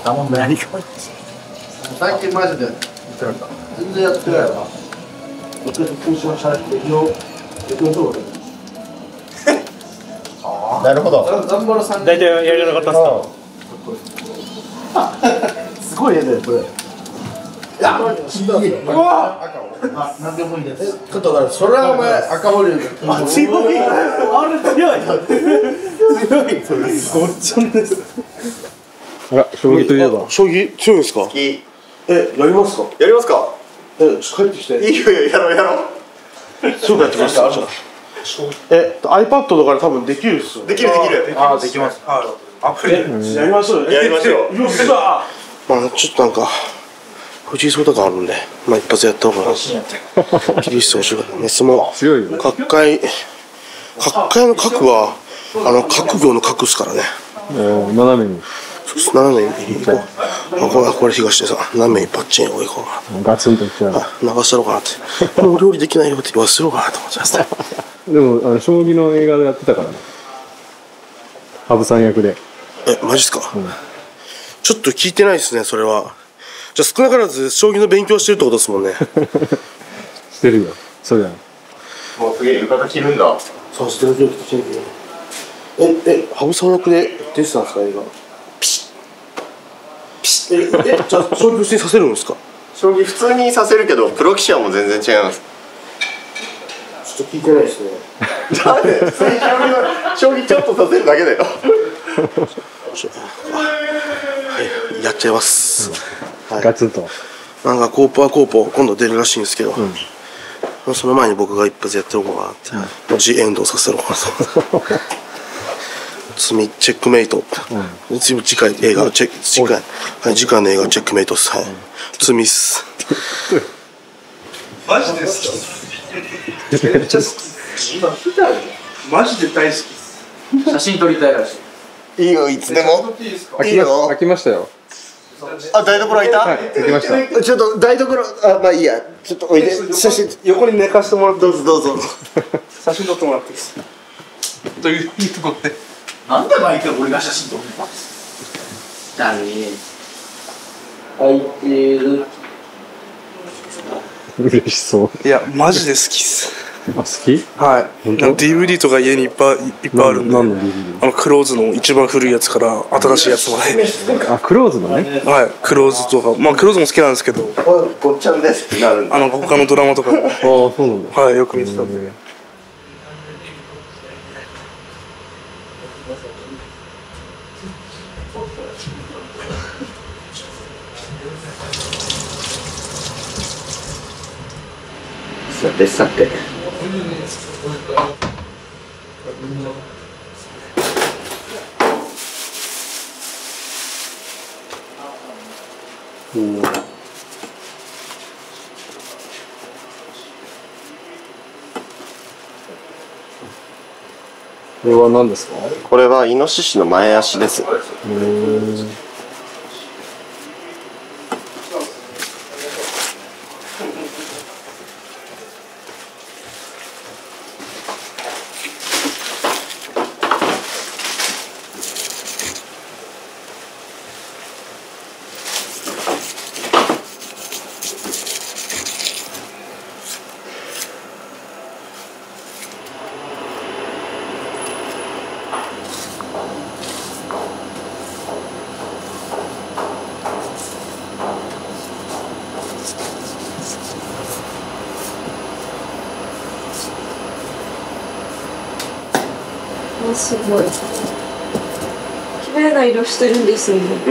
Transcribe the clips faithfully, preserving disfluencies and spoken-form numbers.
たもんね。最近マジで全然やってないわ。 なるほど。 大体やりなかったっすか。 すごい絵だよこれ。いや、うわあ、なんでもいいです。ちょっとだからそれはお前赤堀で。 あ、強い。あれ強い。強い。ごっちゃんです。 あら、将棋といえば。 将棋強いですか？え、やりますか？ やりますか？ え、帰ってきて。 いいよいいよ、やろうやろう。 すぐやってください。え、iPad とかで多分できるっすよ。 できるできる。 ああ、できます。 アプリやりましょうよ。 やりましょう。 まあちょっとなんか藤井聡太感あるんで、まあ一発やった方が厳しそうしね。メスも強いよ。 角界角界の角はあの角行の角っすからね。 えー、斜めに。 斜めに行こう。あ、これこれ東でさ、斜めにパッチンこう行こうかな。 ガツンといっちゃう。 流したろうかなって。もう料理できないよって言わせろうかなと思ってました。 でもあの将棋の映画でやってたからね。羽生さん役で。 え、マジっすか？うん、ちょっと聞いてないですね、それは。じゃあ少なからず将棋の勉強してるってことですもんね。 してるよ。そうやん。 もうすげえ浴衣着るんだ。 そうしてる時着てるけど。え、え、羽生さん役で出てたんですか、映画。ピシッピシッ。え、え、じゃあ将棋普通にさせるんですか？ 将棋普通にさせるけど、プロ棋士はもう全然違います。 ちょっと聞いてないですね。 なんで普通に将棋の将棋ちょっとさせるだけだよ。 はい、やっちゃいます。はい、 ガツンと。 なんかコーポはコーポ今度出るらしいんですけど、うん、その前に僕が一発やっておこうかなって、うん、ジエンドさせろうかなと。次チェックメイト、うん、次回映画チェック次回はい次回の映画チェックメイトっす。はい、罪っす。 マジですか？めっちゃ好き。今見たよ。マジで大好きです。写真撮りたいらしい。 いいよ、いつでも。 いいよ。開きましたよ。 あ、台所開いた？ はい、開きました。 ちょっと台所、あ、まあいいや。ちょっとおいで。写真横に寝かしてもらって。どうぞどうぞ。写真撮ってもらっていいですか？ というところで。なんで毎回俺が写真撮るの？だね。開いてる。 嬉しそう。 いやマジで好きっす。 あ、好き？ はい。ディーブイディー とか家にいっぱいいっぱいあるんで。 何の ディーブイディー？ あのクローズの一番古いやつから新しいやつまで。 あ、クローズのね。 はい、クローズとか、まあクローズも好きなんですけど。 ごっちゃんですってなるんだ。 あの他のドラマとかも。 ああ、そうなんだ。 はい、よく見てたんで。 さてさて。 うん。これは何ですか？ これはイノシシの前足です。 うん。 すごい綺麗な色してるんですね。 うん。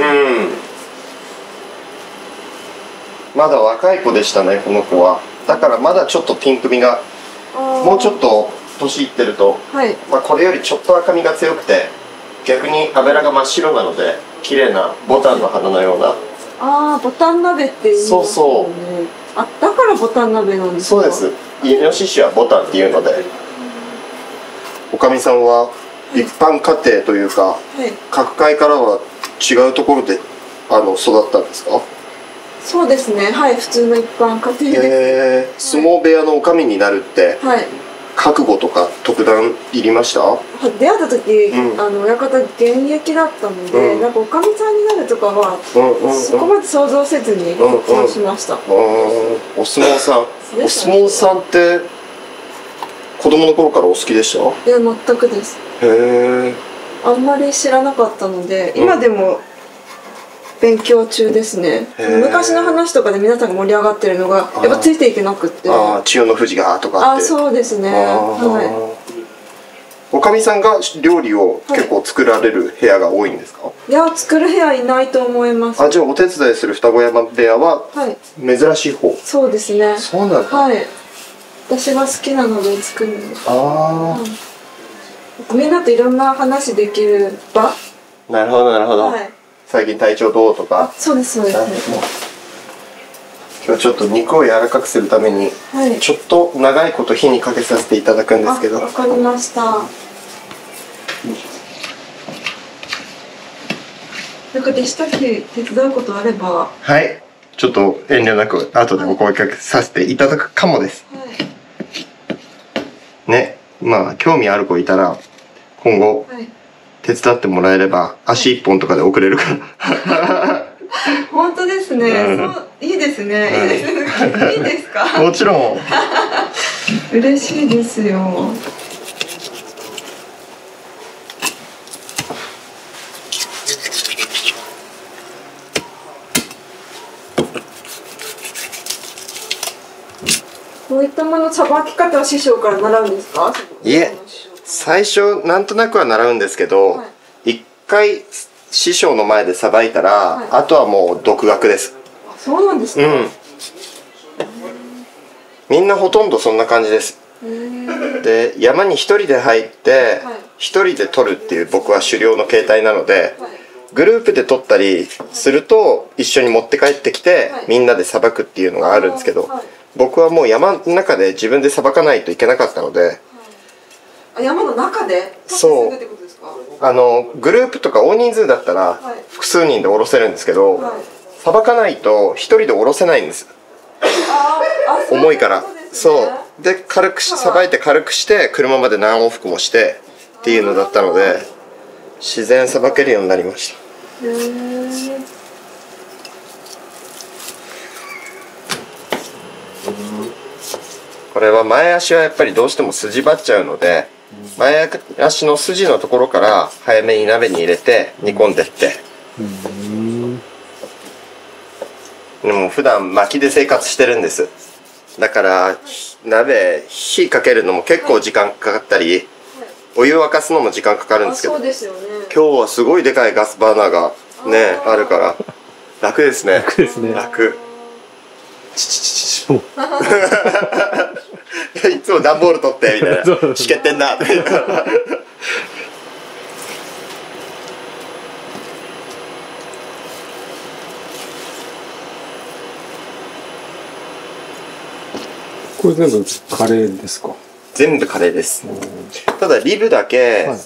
まだ若い子でしたね、この子は。だからまだちょっとピンクみが、もうちょっと年いってると、 はい、 まあこれよりちょっと赤みが強くて、逆に油が真っ白なので綺麗なボタンの花のような。 ああ、ボタン鍋っていうんですよね。そうそう。あ、だからボタン鍋なんですか？ そうです。イノシシはボタンっていうので。おかみさんは一般家庭というか、はい、各界からは違うところであの育ったんですか？ そうですね、はい、普通の一般家庭で、 えー、相撲部屋のおかみになるって、 はい、 覚悟とか特段いりました？ 出会った時、 うん、 あの親方現役だったので、うん、なんかおかみさんになるとかは、うんうんうん、そこまで想像せずに結婚しました。うんうん、お相撲さん、お相撲さんって子供の頃からお好きでした？ いや、全くです。 へえ。 あんまり知らなかったので、今でも勉強中ですね。昔の話とかで皆さんが盛り上がってるのがやっぱついていけなくって。 ああ、千代の富士がとかって。 あ、そうですね。はい。 おかみさんが料理を結構作られる部屋が多いんですか？はい、 いや、作る部屋いないと思います。 あ、じゃあお手伝いする双子山部屋は珍しい方？はい、そうですね。 そうなんだ。 はい。私が好きなので作るんです。ああ、はい。みんなといろんな話できる場。 なるほどなるほど。はい、最近体調どうとか。 そうですそうです。 今日ちょっと肉を柔らかくするために、はい、ちょっと長いこと火にかけさせていただくんですけど。 わかりました。なんか弟子たち手伝うことあれば。 はい。ちょっと遠慮なく後でお声かけさせていただくかもです。はい、ね、まあ興味ある子いたら今後、はい、手伝ってもらえれば足一本とかで送れるから。 本当ですね。うん、そういいですね。うん、いいですいいですか。 もちろん。 嬉しいですよ。こういったものさばき方は師匠から習うんですか？ いえ、最初なんとなくは習うんですけど、はい、一回師匠の前でさばいたら、はい、あとはもう独学です。 あ、そうなんですか。うん。 みんなほとんどそんな感じです。で、山に一人で入って一、はい、人で取るっていう僕は狩猟の形態なので、はい、グループで取ったりすると一緒に持って帰ってきて、はい、みんなでさばくっていうのがあるんですけど、はい、僕はもう山の中で自分でさばかないといけなかったので。はい、 あ、山の中で？ そう。あのグループとか大人数だったら複数人で下ろせるんですけど、さば、はい、かないと一人で下ろせないんです。重いから。そうで軽くさばいて軽くして車まで何往復もしてっていうのだったので自然さばけるようになりました。へー。これは前足はやっぱりどうしても筋張っちゃうので、前足の筋のところから早めに鍋に入れて煮込んでって、うん、でも普段薪で生活してるんです。だから鍋火かけるのも結構時間かかったり、お湯沸かすのも時間かかるんですけど、 そうですよね、 今日はすごいでかいガスバーナーがね あ, あるから楽ですね。 楽ですね。 楽。いつも段ボール取ってみたいな。しけってんな。 これ全部カレーですか？ 全部カレーです。ただリブだけ、はい、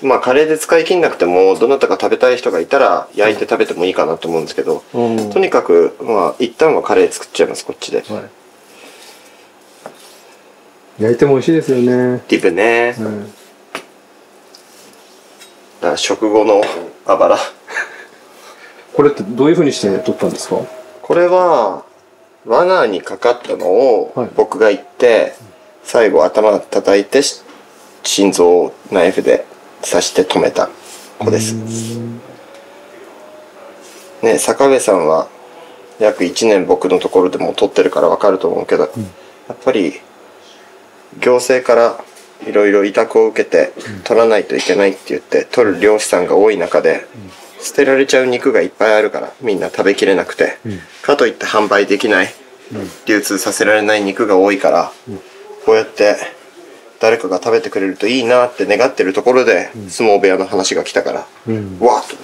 まあカレーで使い切んなくてもどなたか食べたい人がいたら焼いて食べてもいいかなと思うんですけど、うん、とにかくまあ一旦はカレー作っちゃいますこっちで。はい、 焼いても美味しいですよね。 リブね。うん、だから食後のあばら。 これってどういう風にして取ったんですか？ これは罠にかかったのを僕が行って、はい、最後頭叩いて心臓をナイフで刺して止めた子です。ね、坂部さんは約いちねん僕のところでも取ってるから分かると思うけど、うん、やっぱり行政からいろいろ委託を受けて取らないといけないって言って取る漁師さんが多い中で、捨てられちゃう肉がいっぱいあるからみんな食べきれなくて、うん、かといって販売できない、うん、流通させられない肉が多いから、うん、こうやって誰かが食べてくれるといいなって願ってるところで、うん、相撲部屋の話が来たから、うん、わーっと思って。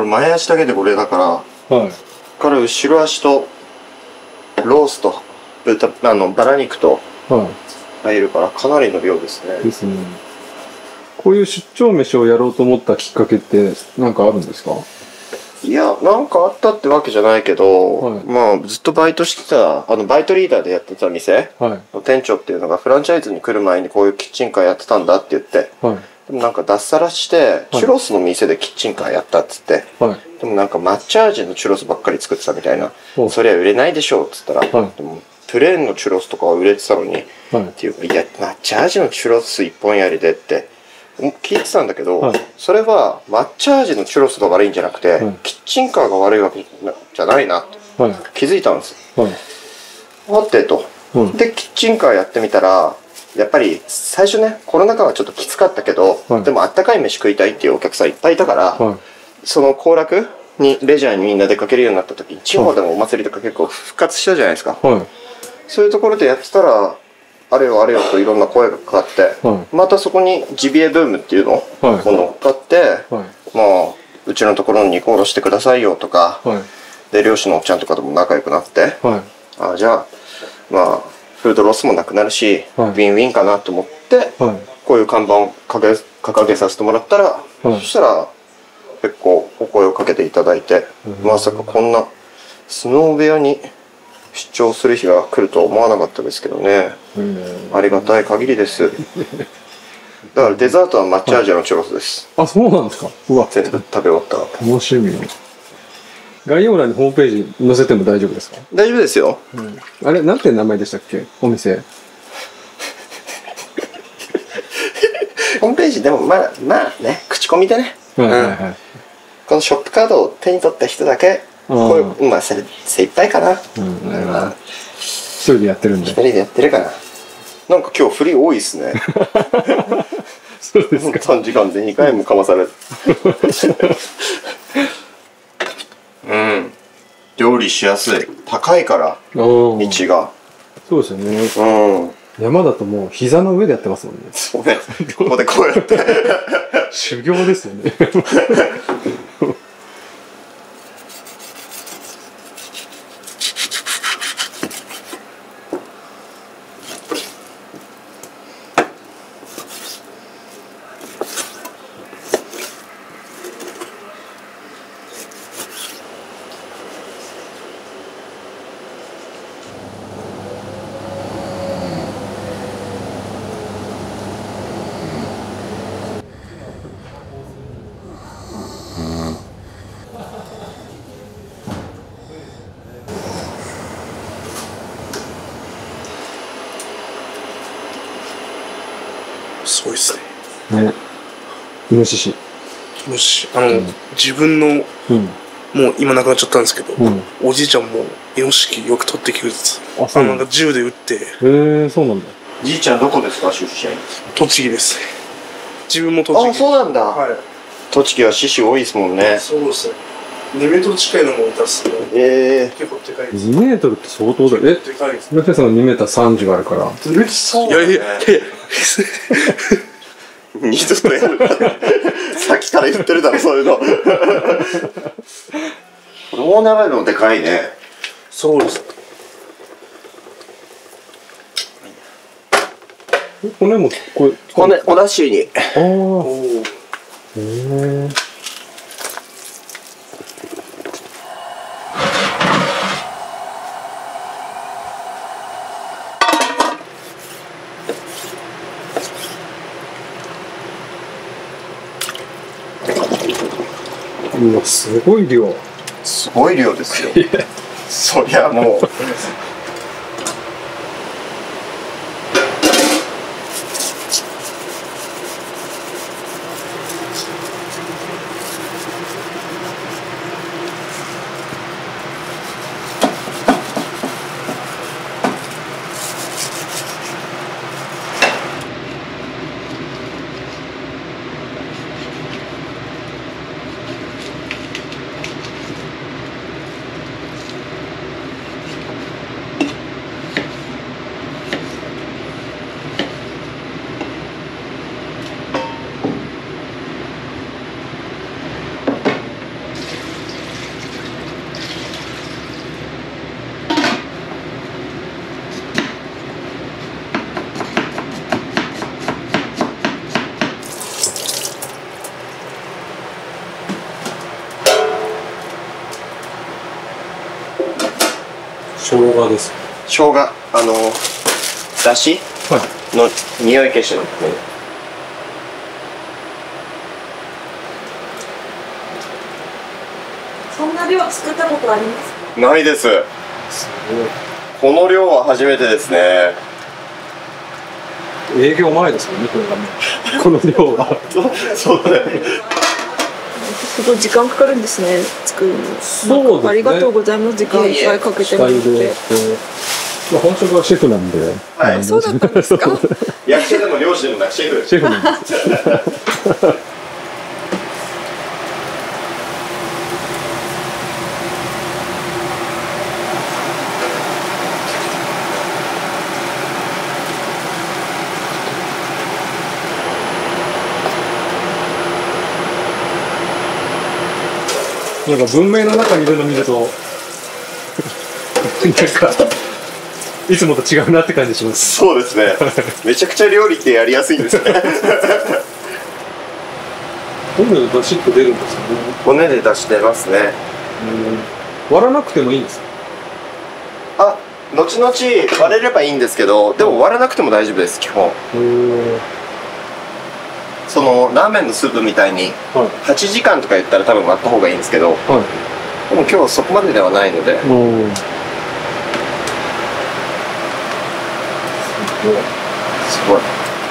前足だけでこれだから、 はい。 から後ろ足とロースと豚あのバラ肉とは入るからかなりの量ですい。でね。 すね。こういう出張飯をやろうと思ったきっかけって何かあるんですか？ いやなんかあったってわけじゃないけど、 はいまあずっとバイトしてたあのバイトリーダーでやってた店はい。 の店長っていうのがフランチャイズに来る前にこういうキッチンカーやってたんだって言って、 はい。 でもなんか脱サラしてチュロスの店でキッチンカーやったっつって、 はい。 でもなんか抹茶味のチュロスばっかり作ってたみたいな、 おそりゃ売れないでしょうっつったら、 はいでもプレーンのチュロスとかは売れてたのに、 はい。 っていうか、いや、抹茶味のチュロス一本やりでって聞いてたんだけど、 はいそれは抹茶味のチュロスが悪いんじゃなくて、 はいキッチンカーが悪いわけじゃないなとはい。 気づいたんですよ。 はい。 待ってと。 うんで、キッチンカーやってみたら、やっぱり最初ね、コロナ禍はちょっときつかったけど、 はいでもあったかい飯食いたいっていうお客さんいっぱいいたから、 はい。 その行楽にレジャーにみんな出かけるようになった時に地方でもお祭りとか結構復活したじゃないですか。 はい。 そういうところでやってたら、あれよあれよといろんな声がかかって、 はまたそこにジビエブームっていうのをはいこう乗っかって、 はい。 まあ、うちのところに肉おろしてくださいよとか、 はい。 で、漁師のおっちゃんとかとも仲良くなって、 はい。 あじゃあ、まあ、フードロスもなくなるし、 はいウィンウィンかなと思って、 はい。 こういう看板を掲げ掲げさせてもらったら、 はいそしたら、結構お声をかけていただいて、まさかこんな相撲部屋に出張する日が来るとは思わなかったですけどね。 えありがたい限りです。だからデザートは抹茶味のチュロスです。 ー、あ、そうなんですか。うわ、 全部食べ終わったら。 楽しみ。概要欄にホームページ載せても大丈夫ですか？ 大丈夫ですよ。 あれ、なんて名前でしたっけ？お店。 ホームページでもまあ、まあね、口コミでね。 はいはいうんはい。 このショップカードを手に取った人だけ、こういう、まあ、それ精一杯かな。 うんうんまあ一人でやってるんで一。人でやってるかな。なんか今日振り多いっすね。 そうですか。 短時間でにかいもかまされる。うん。料理しやすい。高いから、 お道ーが。 そうですよね。 うん。 山だともう膝の上でやってますもんね。 そうね。ここでこうやって。 修行ですよね。 すごいっすね。 ね。イノシシ。 もし、あの、自分の、 うん。 もう今亡くなっちゃったんですけど、 うん。 おじいちゃんもイノシシよく取ってきてくれてた。 あそうなんだのなんか銃で撃って、 へえ、そうなんだ。 じいちゃんどこですか、出身。 栃木です。自分も栃木。 あ、そうなんだ。 はい。 栃木は獅子多いですもんね。 そうですね。にメートル近いのもいたっすね。 え結構でかいです。 にメートルって相当だよ。え、 でかいです。 村瀬さんのにメーターさんじゅうあるから。 そういやいやいやいや。 二度とやる。さっきから言ってるだろ、そういうの。子供ならのでかいね。 そうです。 骨も、これ、 骨、おだしに。 ああ。 おお。 へえ。うわ、すごい量。 すごい量ですよ。そりゃもう。 生姜です。 生姜、あのだしの匂い消しの、ね、 そんな量作ったことありますか？ ないです。この量は初めてですね。 営業前ですよね、これがね。この量は。 そうだね。 すごい時間かかるんですね、作るの。 そうですね。 ありがとうございます。時間いっぱいかけてもらって。 まあ本職はシェフなんで。 はい。 そうだったんですか？ 役者でも漁師でもなくシェフ。 シェフなんですよ。なんか文明の中にいるの見るとなんかいつもと違うなって感じします。 そうですね。めちゃくちゃ料理ってやりやすいんですね。 骨で出しっと出るんですよね。 骨で出してますね。 割らなくてもいいんですか？ あ、後々割れればいいんですけど、でも割らなくても大丈夫です、基本。そのラーメンのスープみたいにはちじかんとか言ったら多分割った方がいいんですけど、はい、でも今日はそこまでではないので。すごい。すごい。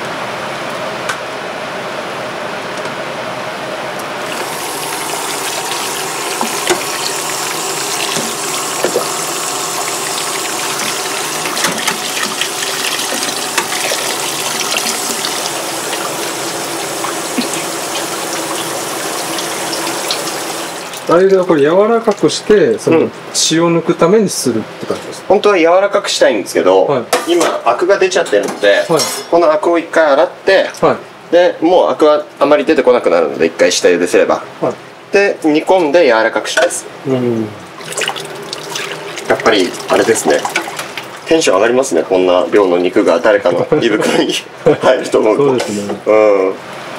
あれではこれ柔らかくしてその血を抜くためにするって感じですか？ 本当は柔らかくしたいんですけど、はい、今アクが出ちゃってるので、はい、このアクを一回洗って、はい、でもうアクはあまり出てこなくなるので一回下茹ですれば、はい、で煮込んで柔らかくします。うん、やっぱりあれですね、テンション上がりますね、こんな量の肉が誰かの胃袋に入ると思うと。そうですね。うん。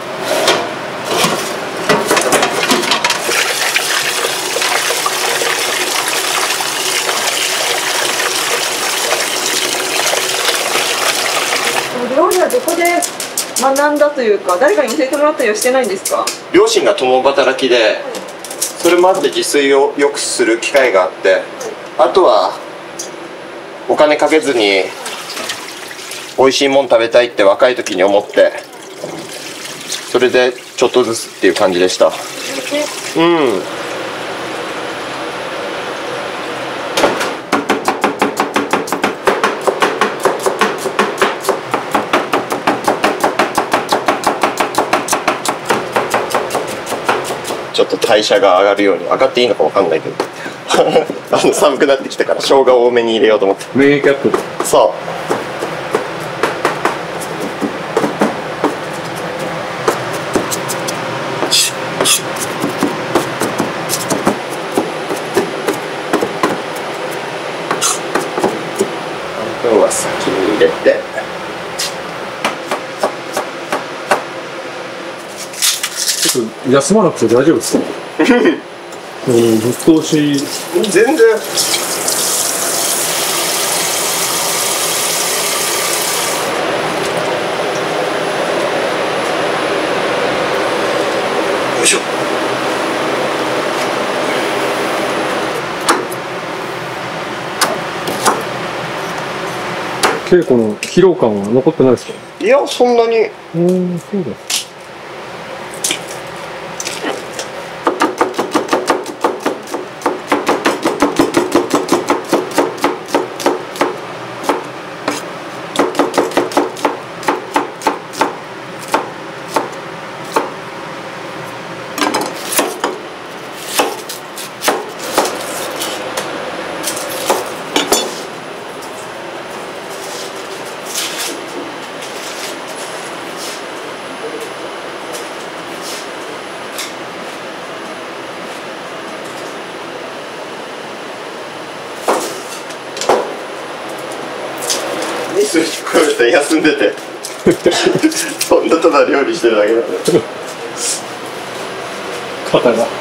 料理はどこで学んだというか、誰かに教えてもらったりはしてないんですか？ 両親が共働きで、それもあって自炊をよくする機会があって、あとはお金かけずに美味しいもん食べたいって若い時に思って、それでちょっとずつっていう感じでした。うん。ちょっと代謝が上がるように、上がっていいのかわかんないけどあの寒くなってきたから生姜を多めに入れようと思って。 免疫アップ。 そう。半分は先に入れて、 ちょっと休まなくて大丈夫ですか？うん、ぶっ通し。 全然。よいしょ。 稽古の疲労感は残ってないですか？ いや、そんなに。 うん、そうだ。 ミスに比べて休んでてそんなただ料理してるだけだ肩が。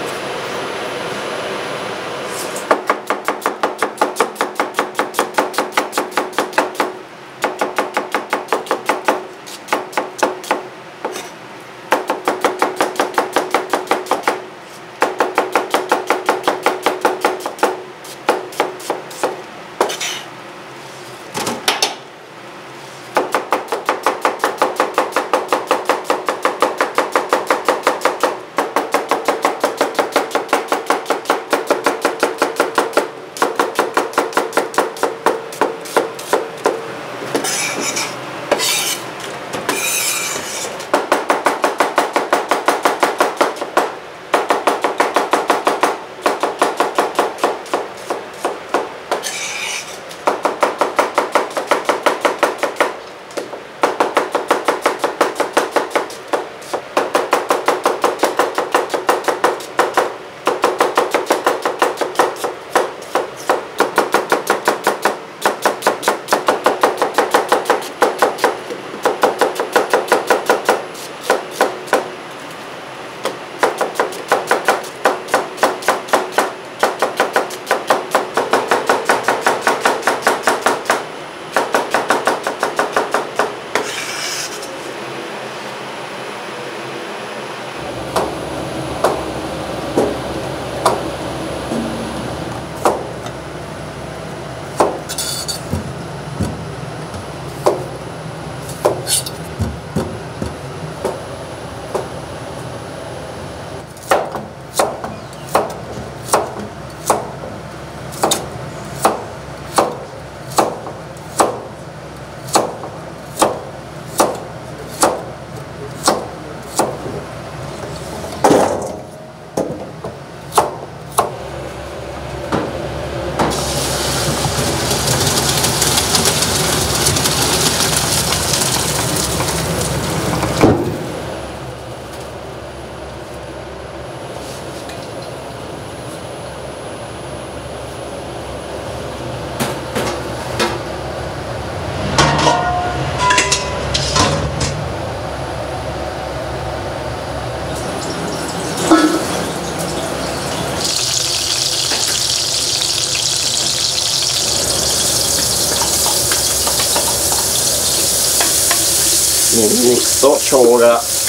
ニンニクと生姜、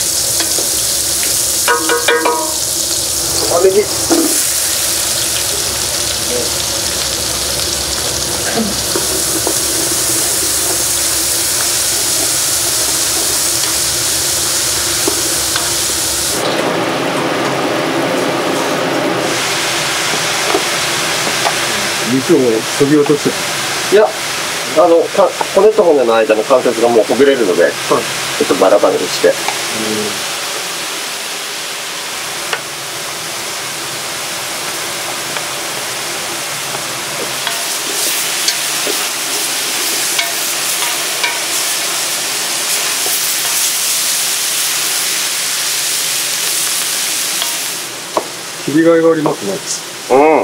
玉ねぎ、 肉をそぎ落としていや、あのか骨と骨の間の関節がもうほぐれるので、はい、ちょっとバラバラにして。 切りがいがありますね。 うん。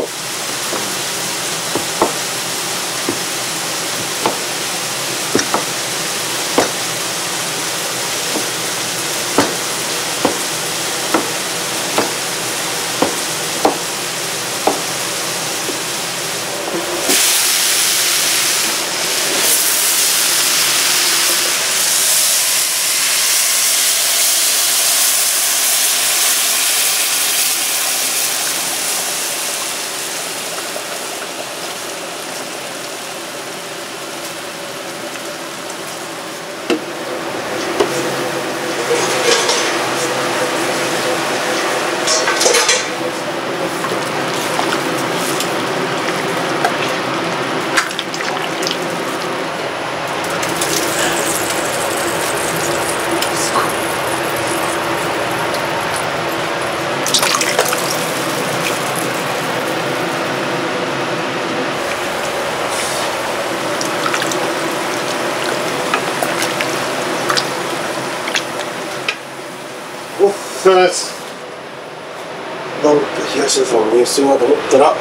そうです。なんか東田さんも入室するなと思ったら、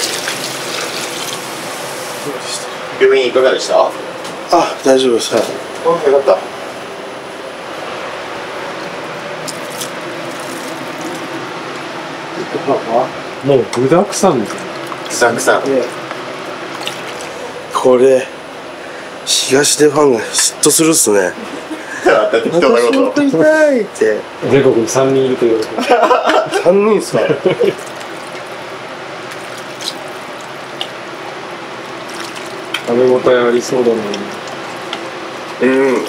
病院いかがでした？ あ、大丈夫です。はい。 あ、よかった。 もう具だくさんですね。 具だくさん。 これ東出ファンが嫉妬するっすね。 私も食いたいって。 全国にさんにんいるという。 さんにんっすか。 食べ応えありそうだな。 うん。 うん。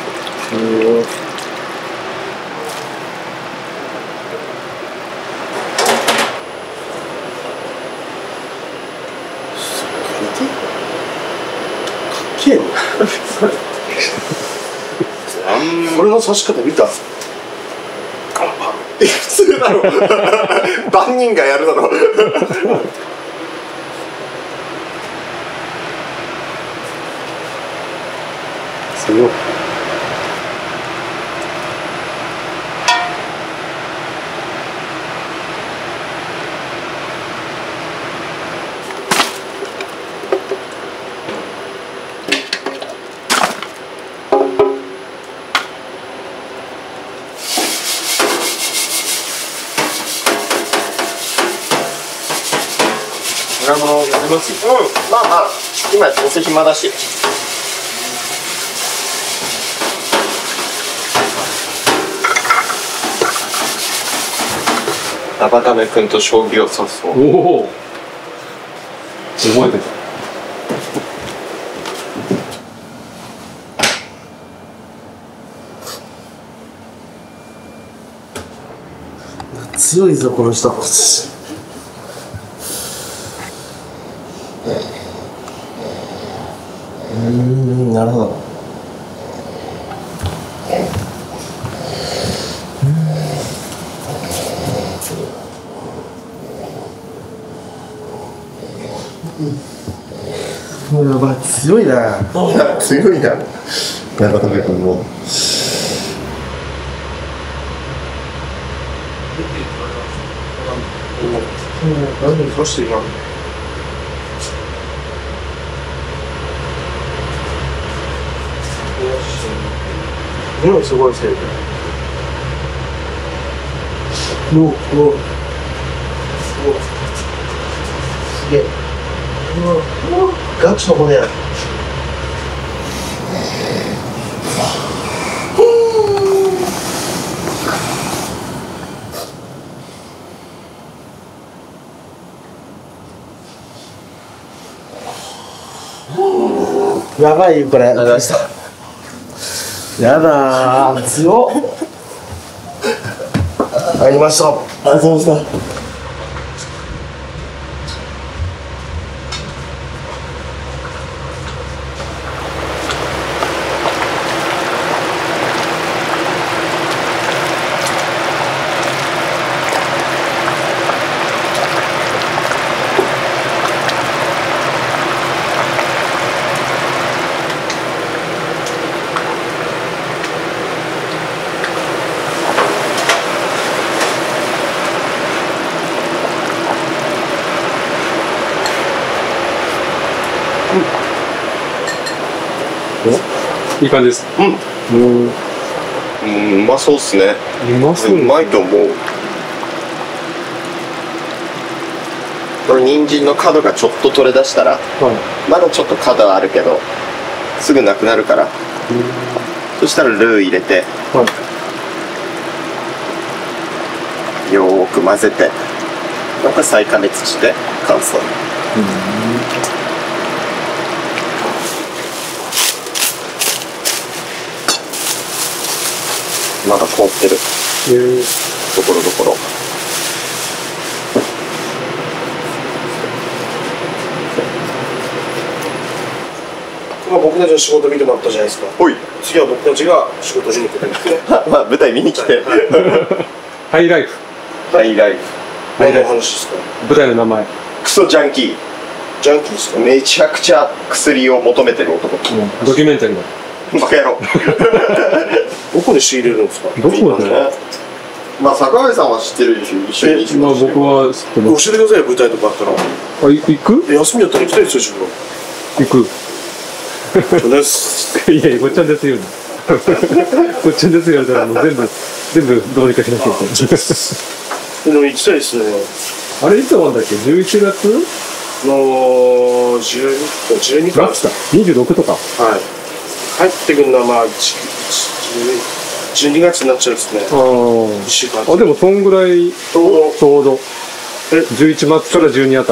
けえな。これの刺し方見た？ 普通だろ。万人がやるだろ。 すごい。ドラマをやります？ うん、まあまあ、今どうせ暇だし。中亀君と将棋を指そう。 おお。覚えてた。 強いぞこの人。うん、なるほど。もうやばい、強いな。 強いな。中亀君も。 何に刺していかんの？匂いすごいしてる。おおおお、すげえ。うわうわ、ガチの骨や。 やばいよこれ。 ありがとうございまやだー強っ。入りました。ありがとうございました。 いい感じです。 うん、うまそうっすね。 うまそう。 うまいと思う。これ人参の角がちょっと取れ出したら、 はい、 まだちょっと角はあるけどすぐなくなるから、そしたらルー入れて、 はい、 よーく混ぜて、また再加熱して完成。まだ凍ってる。ところどころ。 今僕たちの仕事見てもらったじゃないですか。 ほい。 次は僕たちが仕事しに来るんですね。 まあ舞台見に来て。 ハイライフ。 ハイライフ。 何の話ですか。 舞台の名前。 クソジャンキー。 ジャンキーですか。 めちゃくちゃ薬を求めてる男。 ドキュメンタリーだ。 バカ野郎。 どこで仕入れるんですか。 どこで。 まあ坂上さんは知ってるでしょ。一緒に。 まあ僕は知ってます。 教えてくださいよ、舞台とかあったら。 あ、行く？ 休みだったら行きたいですよ、自分。 行く。 そうです。 いやいや、ごっちゃんですよね。ごっちゃんですよ。だからもう全部全部どうにかしなきゃいけない。 でも行きたいですね。 あれいつ終わんだっけ？じゅういちがつのじゅうに、じゅうにか。 にじゅうろくとか。 はい。帰ってくるのはまあじゅうにがつになっちゃうんですね。 あいっしゅうかん。 あ。でもそんぐらいちょうどちょうどえじゅういちまつからじゅうに頭。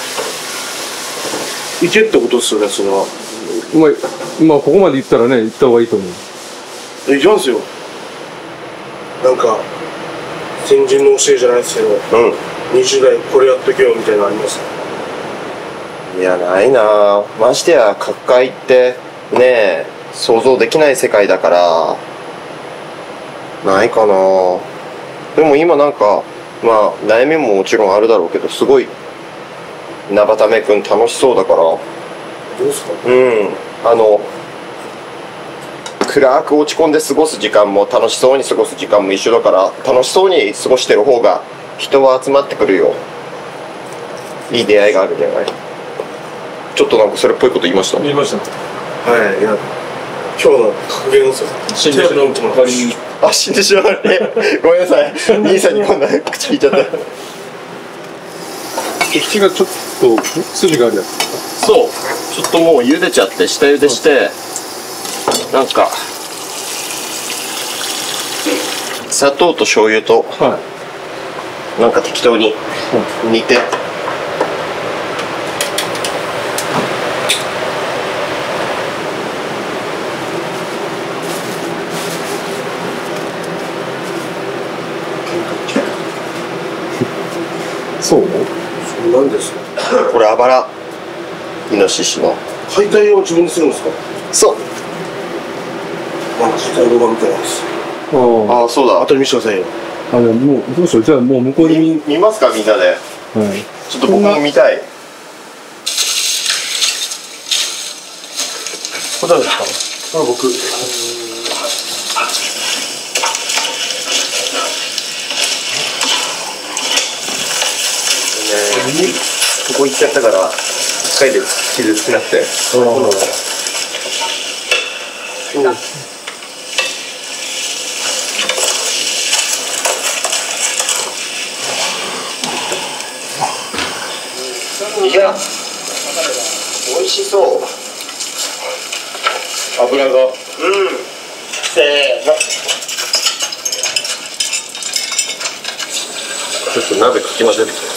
行けってことですよね、それは。 まあ、まあここまで行ったらね行った方がいいと思う。 行きますよ。なんか先人の教えじゃないですけど、うん、にじゅう代これやっとけよみたいなのありますか。 いやないな。ましてや角界ってねえ想像できない世界だからないかな。でも今なんかまあ悩みももちろんあるだろうけど、すごいなばためくん楽しそうだから。 どうですか。 うん、あの暗く落ち込んで過ごす時間も楽しそうに過ごす時間も一緒だから、楽しそうに過ごしてる方が人は集まってくるよ。いい出会いがあるんじゃない。ちょっとなんかそれっぽいこと言いました。 言いました。 はい、いや今日の格言ですよ。 死んでしまうとの代わりに。 あ、死んでしまうね。ごめんなさい。兄さんに今度は口聞いちゃった。 口がちょっと筋があるやつ。 そう。ちょっともう茹でちゃって下茹でして、なんか砂糖と醤油と、 はい、 なんか適当に煮て。 そう？ 何ですか。 これあばらイノシシの解体を自分でするんですか。 そう。 なんか解体動画みたいなんです。 あああ、そうだ。 後で見せてくださいよ。 あ、でももうどうしよう。じゃあもう向こうで見見ますかみんなで。 はい。 ちょっと僕も見たい。 これ誰ですか。これ僕。 ここ行っちゃったから一回で傷つくなって。いや、美味しそう。 油が。うん。 せーの。ちょっと鍋かき混ぜてきます。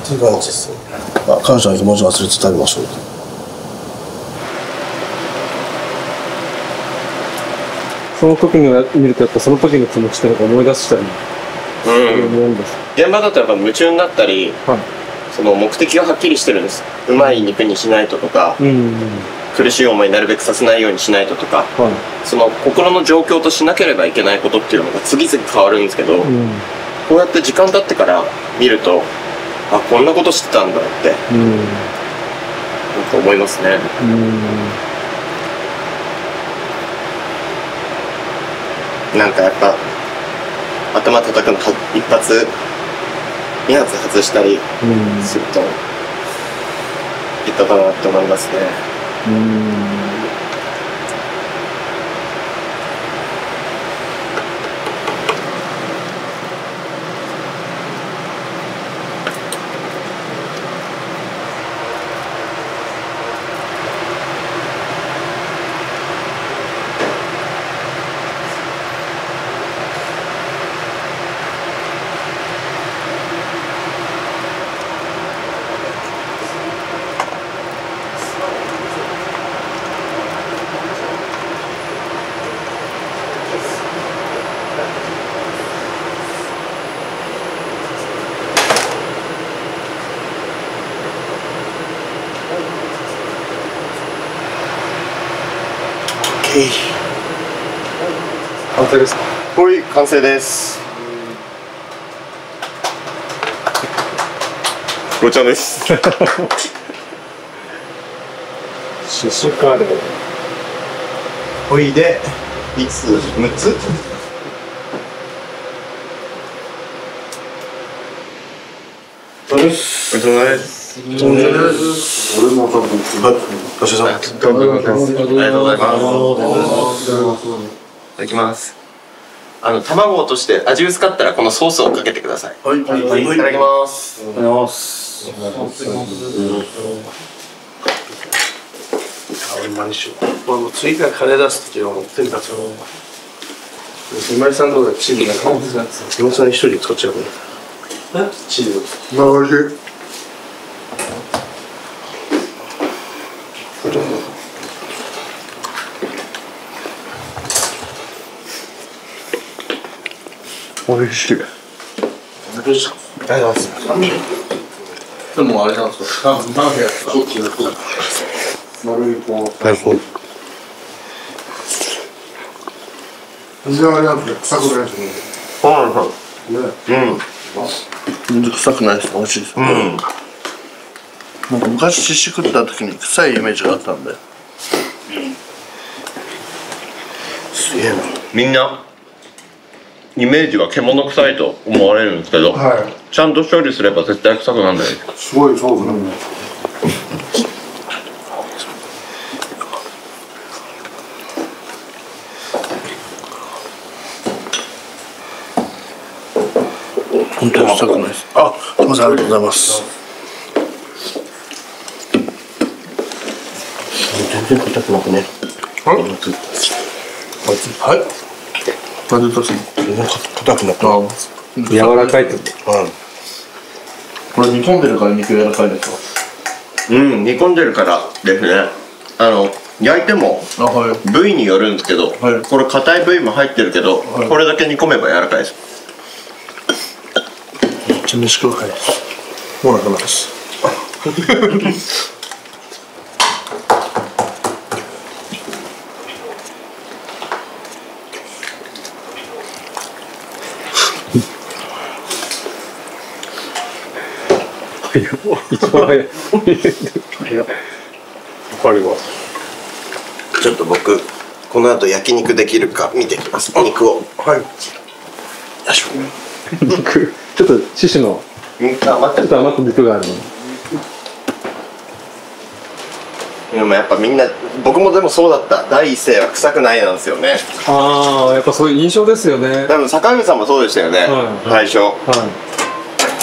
っていう感じですね。まあ、感謝の気持ち忘れて食べましょう。 その時に見るとやっぱその時の気持ちとか思い出したりうん、現場だとやっぱ夢中になったり、はい、その目的がはっきりしてるんです。うまい肉にしないととか、うん、苦しい思いなるべくさせないようにしないととか、はい、その心の状況としなければいけないことっていうのが次々変わるんですけど、うん、こうやって時間経ってから見ると、あ、こんなことしてたんだって、うん、なんか思いますね。うん、なんかやっぱ頭叩くの一発二発外したりするといったかなって思いますね。うん、 完成ですか？ はい、完成です。ごちゃです。 シシカレー。 おいで、いつ、むつ。お疲れ様です。お疲れ様です。お疲れ様です。俺も多分、ごちそうさまです。ありがとうございます。ありがとうございます。いただきます。あの卵を落として味薄かったらこのソースをかけてください。はい、はい、はい、いただきます。いただきます。 あ、今にしよう。あの次からカレー出すときは持ってるから。今井さんとかチーズが顔ですやつ。今井さん一人で使っちゃうから。え？チーズ。まあ、おいしい。 おいしい。 ありがとうございます。 でもあれなんですか。何部屋ですか。そっちの方。丸いこう。 最高。味はあれなんですね。臭くないですね。 はいはい。 ね。うん。全然臭くないです。美味しいです。うん。なんか昔寿司食った時に臭いイメージがあったんで。すげえな。 みんな。イメージは獣臭いと思われるんですけど、はい、ちゃんと処理すれば絶対臭くならない。 すごいそうですね。本当に臭くないです。あ、すみません、ありがとうございます。全然硬くなくね。はい。はい。なんでとすんの？硬くなった。 柔らかいってこと。 はい。これ煮込んでるから肉柔らかいですか？ うん、煮込んでるからですね。あの焼いても部位によるんですけど、はい、これ硬い部位も入ってるけど、はい、これだけ煮込めば柔らかいです。 めっちゃ飯食うかいです。もうなくなります。 一番早い。わかります。 ちょっと僕この後焼肉できるか見てきます。肉を。 はい。よいしょ。 肉。ちょっと獅子の。ちょっと余った肉があるの。 でもやっぱみんな僕もでもそうだった。第一声は臭くないなんですよね。 ああ、やっぱそういう印象ですよね。 多分坂上さんもそうでしたよね。はい、最初。はい。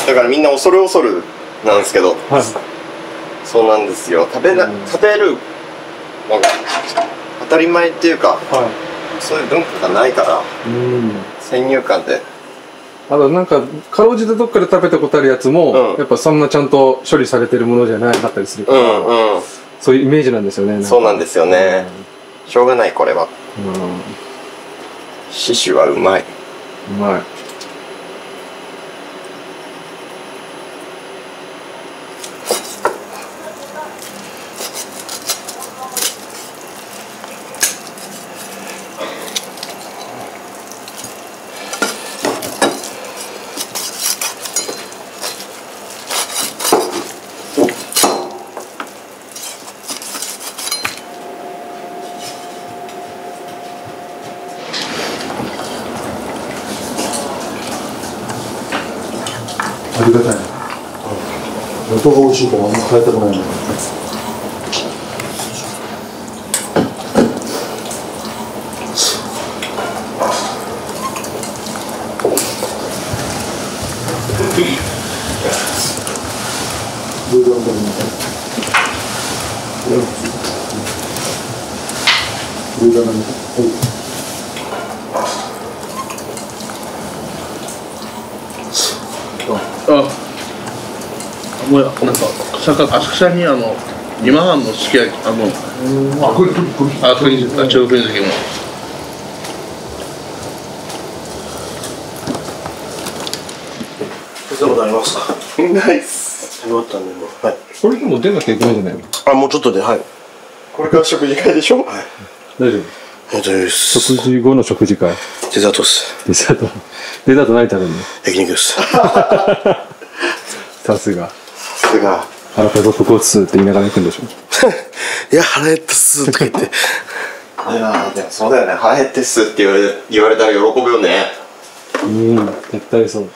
だからみんな恐る恐る。なんですけど、はい、そうなんですよ。食べな、うん、食べるのが当たり前っていうか、はい、そういう文化がないから、うん、先入観であとなんかかろうじてどっかで食べたことあるやつも、 うんやっぱそんなちゃんと処理されてるものじゃなかったりするかうら、 んうん。 そういうイメージなんですよね。 そうなんですよね。しょうがない、これは。 うん、うん、 シシはうまい。 うまい。 ありがたいね。音が美味しいからあんま変えたくないね。どうぞどうぞ。どうぞどうぞ。はい。 あ、もうなんか坂浅草にあの今半のすき焼きあのあ、これこれこれ。 あ国あ中国の時も見たことありますか？ ナイス。 よかったね、もう。はい。 これでも出なきゃいけないじゃないの。 あ、もうちょっとで、はい。 これから食事会でしょ？ はい。 大丈夫。 えっとです。 食事後の食事会。 デザートっす。 デザート。デザート何食べるの？ 焼肉っす。 さすが。 さすが。 腹ペコペコっつって言いながら行くんでしょ。 いや、腹減ったっすとか言って。 いやーでもそうだよね。腹減ってっすって言われ言われたら喜ぶよね。 うん、絶対そう。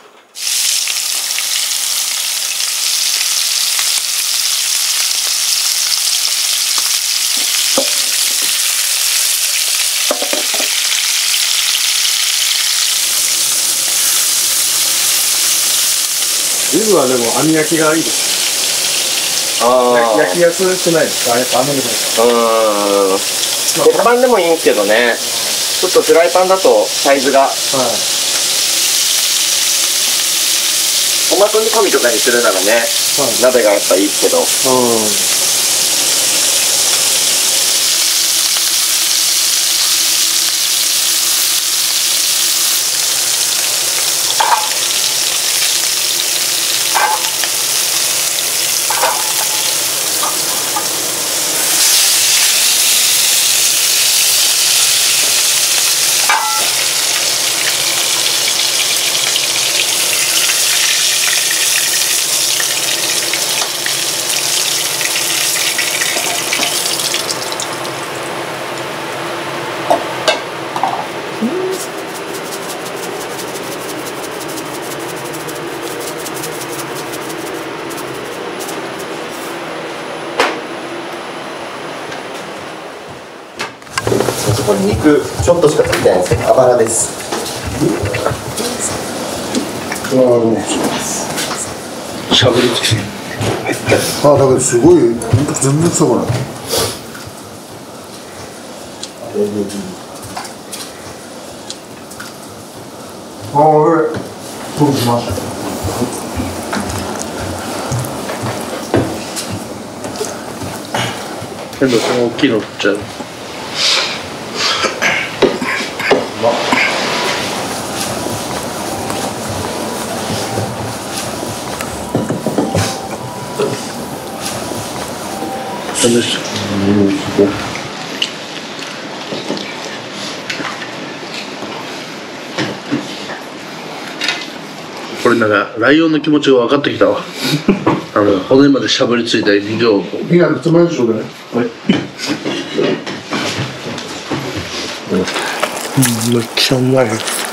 ジムはでも網焼きがいいです。 あ焼きやすくないですか？やっぱ網の方が。 うーん。鉄板でもいいんですけどね。ちょっとフライパンだとサイズが。 はい。 トマト煮込みとかにするならね、鍋がやっぱいいですけど。 うん。 これ肉ちょっとしかついてないんですけど、あばらです。 しゃぶりつきあ、だけどすごい、本当全然臭くない。あ、おい、そうしました。 けどその大きいの取っちゃう。楽しい。これなんかライオンの気持ちが分かってきたわ。あの骨までしゃぶりついた肉を。 いや、つまみでしょうね。はい。 めっちゃうまい。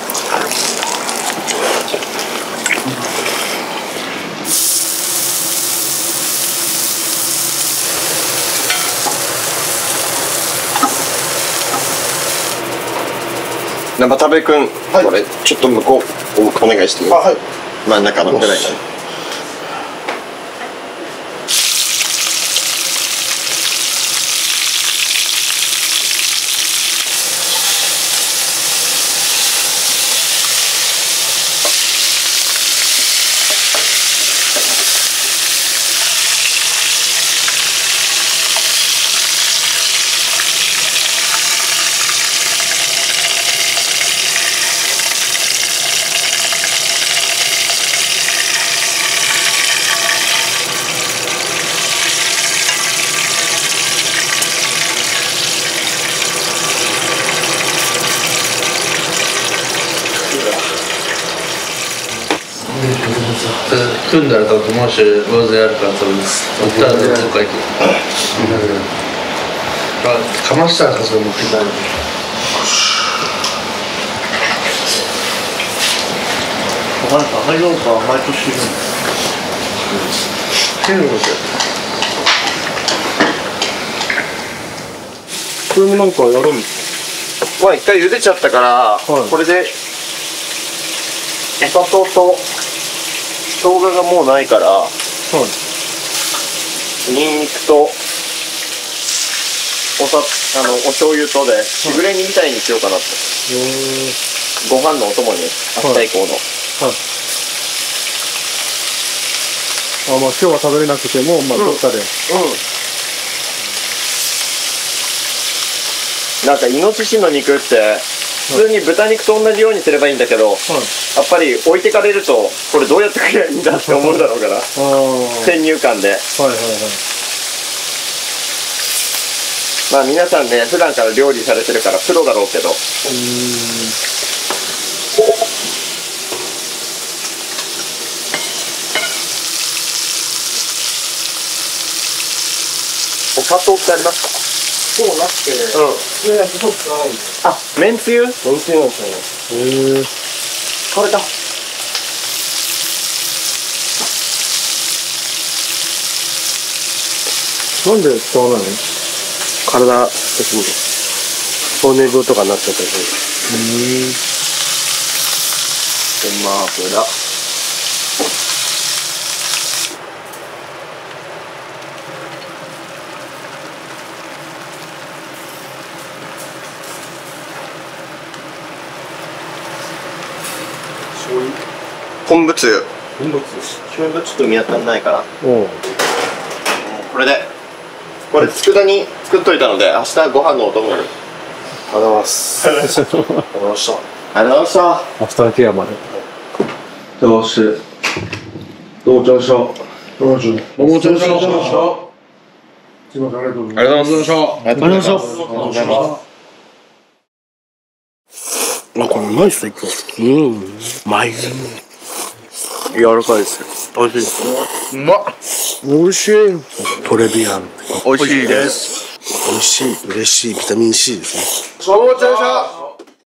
生田部君、これちょっと向こうお願いしていい？ あ、はい。 真ん中のぐらいの。 組んだら多分もし上背あるから多分打ったらどっか行く。あ、かましたらそれ持っていかない。お前バカ用か毎年いるんだ。変なことや。 これもなんかやるんまあ一回茹でちゃったから、はい、これでお砂糖と生姜がもうないから、はい、ニンニクとおさあのお醤油とでしぐれ煮みたいにしようかなと、はい、ご飯のお供に明日以降の、はいはい、 あ、まあ今日は食べれなくてもまあどっかで、うん、うんなんかイノシシの肉って普通に豚肉と同じようにすればいいんだけど、はい、やっぱり置いてかれるとこれどうやって食えばいいんだって思うだろうから先入観で、はいはいはい、まあ皆さんね普段から料理されてるからプロだろうけど、うーんお砂糖ってありますか？ そうなくて、うん。それはすごくない。 あ、めんつゆ？めんつゆなんですよね。へえ。 これだ。 なんで使わないの？ 体的に糖尿病とかになっちゃったりする。 うん。ごま油。昆布つゆ。 昆布つゆ。 醤油がちょっと見当たらないから。おう。これで。これ佃煮作っといたので、明日ご飯のお供に。 ありがとうございます。ありがとうございました。 ありがとうございました。 明日のケアまで。 どうして。どうちゃんした。どうちゃん。どうちゃんした。すみません、ありがとうございます。 ありがとうございました。ありがとうございました。ありがとうございます。 あ、これうまいっすね、今日。うん。うまい。柔らかいですよ。美味しいです。 うまっ。 美味しい。トレビアン。 美味しいです。 美味しい。嬉しい。ビタミン C ですね。 そうちゃんした。